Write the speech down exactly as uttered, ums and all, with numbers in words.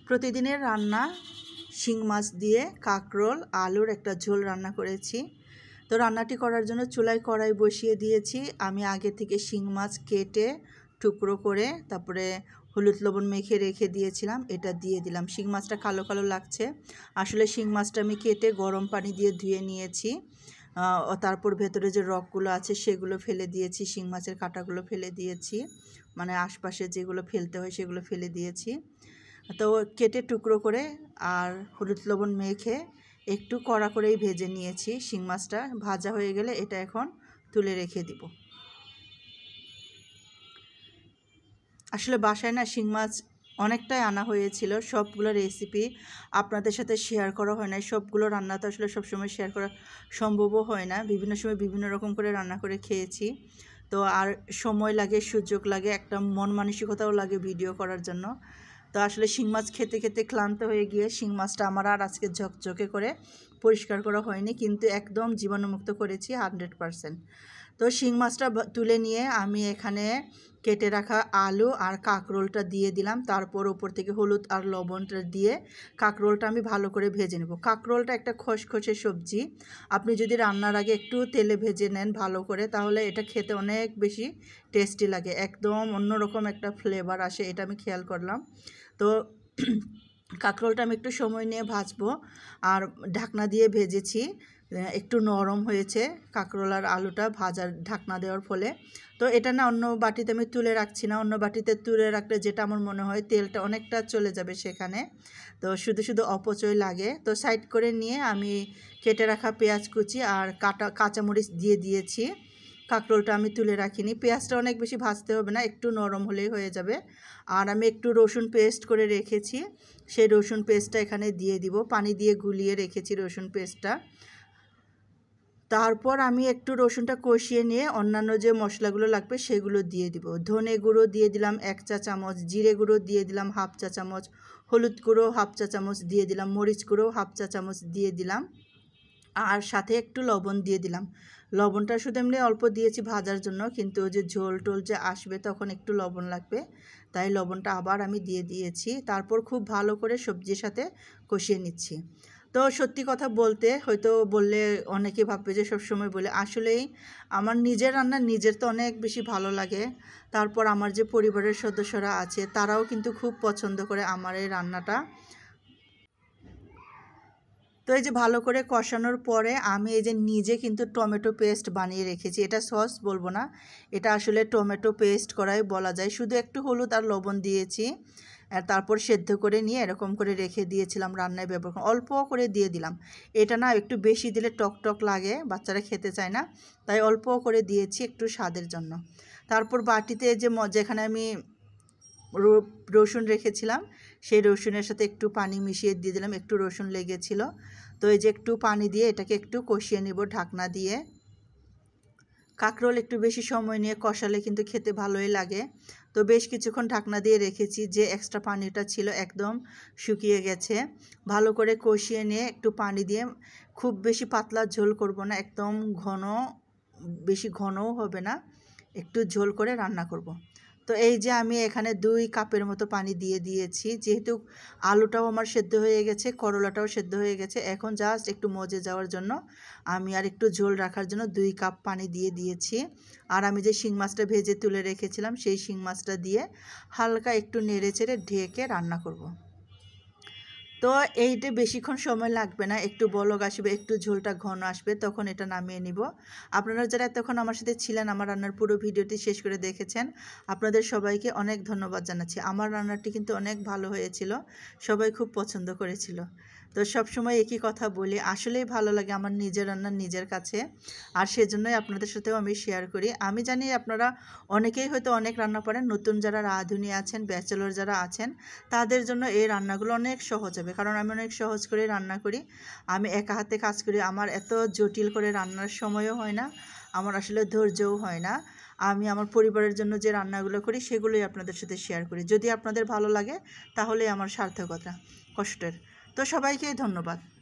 প্রতিদিনের রান্না শিং মাছ দিয়ে কাঁকরোল আলুর একটা ঝোল রান্না করেছি। তো রান্নাটি করার জন্য চুলায় কড়াই বসিয়ে দিয়েছি। আমি আগে থেকে শিং মাছ কেটে টুকরো করে তারপরে হলুদ লবণ মেখে রেখে দিয়েছিলাম, এটা দিয়ে দিলাম। শিং মাছটা কালো কালো লাগছে, আসলে শিং মাছটা আমি কেটে গরম পানি দিয়ে ধুয়ে নিয়েছি। তারপর ভেতরে যে রকগুলো আছে সেগুলো ফেলে দিয়েছি, শিং মাছের কাঁটাগুলো ফেলে দিয়েছি, মানে আশপাশে যেগুলো ফেলতে হয় সেগুলো ফেলে দিয়েছি। তো কেটে টুকরো করে আর হলুদ লবণ মেখে একটু কড়া করেই ভেজে নিয়েছি। শিং মাছটা ভাজা হয়ে গেলে এটা এখন তুলে রেখে দিব। আসলে বাসায় না শিং মাছ অনেকটাই আনা হয়েছিল, সবগুলো রেসিপি আপনাদের সাথে শেয়ার করা হয় না। সবগুলো রান্না তো আসলে সবসময় শেয়ার করা সম্ভবও হয় না, বিভিন্ন সময় বিভিন্ন রকম করে রান্না করে খেয়েছি। তো আর সময় লাগে, সুযোগ লাগে, একটা মন মানসিকতাও লাগে ভিডিও করার জন্য। তো আসলে শিং মাছ খেতে খেতে ক্লান্ত হয়ে গিয়ে শিং মাছটা আমার আর আজকে ঝকঝকে করে পরিষ্কার করা হয়নি, কিন্তু একদম জীবাণুমুক্ত করেছি হান্ড্রেড পারসেন্ট। তো শিং মাছটা তুলে নিয়ে আমি এখানে কেটে রাখা আলু আর কাঁকরোলটা দিয়ে দিলাম। তারপর উপর থেকে হলুদ আর লবণটা দিয়ে কাঁকরোলটা আমি ভালো করে ভেজে নেব। কাঁকরোলটা একটা খসখসে সবজি, আপনি যদি রান্নার আগে একটু তেলে ভেজে নেন ভালো করে, তাহলে এটা খেতে অনেক বেশি টেস্টি লাগে, একদম অন্যরকম একটা ফ্লেভার আসে, এটা আমি খেয়াল করলাম। তো কাঁকরোলটা আমি একটু সময় নিয়ে ভাজবো, আর ঢাকনা দিয়ে ভেজেছি, একটু নরম হয়েছে কাঁকরোল আর আলুটা ভাজার ঢাকনা দেওয়ার ফলে। তো এটা না অন্য বাটিতে আমি তুলে রাখছি না, অন্য বাটিতে তুলে রাখলে যেটা আমার মনে হয় তেলটা অনেকটা চলে যাবে সেখানে, তো শুধু শুধু অপচয় লাগে। তো সাইড করে নিয়ে আমি কেটে রাখা পেঁয়াজ কুচি আর কাটা কাঁচামরিচ দিয়ে দিয়েছি। কাঁকরোলটা আমি তুলে রাখিনি, পেঁয়াজটা অনেক বেশি ভাজতে হবে না, একটু নরম হলেই হয়ে যাবে। আর আমি একটু রসুন পেস্ট করে রেখেছি, সেই রসুন পেস্টটা এখানে দিয়ে দিব, পানি দিয়ে গুলিয়ে রেখেছি রসুন পেস্টটা। তারপর আমি একটু রসুনটা কষিয়ে নিয়ে অন্যান্য যে মশলাগুলো লাগবে সেগুলো দিয়ে দিব। ধনে গুঁড়ো দিয়ে দিলাম এক চা চামচ, জিরে গুঁড়ো দিয়ে দিলাম হাফ চা চামচ, হলুদ গুঁড়ো হাফ চা চামচ দিয়ে দিলাম, মরিচ গুঁড়ো হাফ চা চামচ দিয়ে দিলাম, আর সাথে একটু লবণ দিয়ে দিলাম। লবণটা শুধু এমনি অল্প দিয়েছি ভাজার জন্য, কিন্তু যে ঝোল টোল যে আসবে তখন একটু লবণ লাগবে, তাই লবণটা আবার আমি দিয়ে দিয়েছি। তারপর খুব ভালো করে সবজির সাথে কষিয়ে নিচ্ছি। তো সত্যি কথা বলতে হয়তো বললে অনেকে ভাববে যে সবসময় বলে, আসলেই আমার নিজের রান্না নিজের তো অনেক বেশি ভালো লাগে। তারপর আমার যে পরিবারের সদস্যরা আছে তারাও কিন্তু খুব পছন্দ করে আমার এই রান্নাটা। তো এই যে ভালো করে কষানোর পরে আমি এই যে নিজে কিন্তু টমেটো পেস্ট বানিয়ে রেখেছি, এটা সস বলবো না, এটা আসলে টমেটো পেস্ট করাই বলা যায়। শুধু একটু হলুদ আর লবণ দিয়েছি, আর তারপর সেদ্ধ করে নিয়ে এরকম করে রেখে দিয়েছিলাম, রান্নায় ব্যবহার অল্প করে দিয়ে দিলাম। এটা না একটু বেশি দিলে টক টক লাগে, বাচ্চারা খেতে চায় না, তাই অল্প করে দিয়েছি একটু স্বাদের জন্য। তারপর বাটিতে যে যেখানে আমি রসুন রেখেছিলাম সেই রসুনের সাথে একটু পানি মিশিয়ে দিয়ে দিলাম, একটু রসুন লেগেছিল। তো এই যে একটু পানি দিয়ে এটাকে একটু কষিয়ে নেব ঢাকনা দিয়ে। কাঁকরোল একটু বেশি সময় নিয়ে কষালে কিন্তু খেতে ভালোই লাগে। তো বেশ কিছুক্ষণ ঢাকনা দিয়ে রেখেছি, যে এক্সট্রা পানিটা ছিল একদম শুকিয়ে গেছে। ভালো করে কষিয়ে নিয়ে একটু পানি দিয়ে, খুব বেশি পাতলা ঝোল করব না, একদম ঘন, বেশি ঘনও হবে না, একটু ঝোল করে রান্না করব। তো এই যে আমি এখানে দুই কাপের মতো পানি দিয়ে দিয়েছি, যেহেতু আলুটাও আমার সেদ্ধ হয়ে গেছে, করলাটাও সেদ্ধ হয়ে গেছে, এখন জাস্ট একটু মজে যাওয়ার জন্য আমি আর একটু ঝোল রাখার জন্য দুই কাপ পানি দিয়ে দিয়েছি। আর আমি যে শিং মাছটা ভেজে তুলে রেখেছিলাম সেই শিং মাছটা দিয়ে হালকা একটু নেড়ে চেড়ে ঢেকে রান্না করব। তো এইটা বেশিক্ষণ সময় লাগবে না, একটু বলক আসবে, একটু ঝোলটা ঘন আসবে, তখন এটা নামিয়ে নিব। আপনারা যারা এতক্ষণ আমার সাথে ছিলেন, আমার রান্নার পুরো ভিডিওটি শেষ করে দেখেছেন, আপনাদের সবাইকে অনেক ধন্যবাদ জানাচ্ছি। আমার রান্নাটি কিন্তু অনেক ভালো হয়েছিল, সবাই খুব পছন্দ করেছিল। তো সব সময় একই কথা বলি, আসলেই ভালো লাগে আমার নিজের রান্না নিজের কাছে, আর সেজন্যই আপনাদের সাথেও আমি শেয়ার করি। আমি জানি আপনারা অনেকেই হয়তো অনেক রান্না পারেন, নতুন যারা রাঁধুনি আছেন, ব্যাচেলর যারা আছেন, তাদের জন্য এই রান্নাগুলো অনেক সহজ হবে, কারণ আমি অনেক সহজ করে রান্না করি। আমি একা হাতে কাজ করি, আমার এত জটিল করে রান্নার সময়ও হয় না, আমার আসলে ধৈর্যও হয় না। আমি আমার পরিবারের জন্য যে রান্নাগুলো করি সেগুলোই আপনাদের সাথে শেয়ার করি। যদি আপনাদের ভালো লাগে তাহলে আমার সার্থকতা কষ্টের। তো সবাইকে ধন্যবাদ।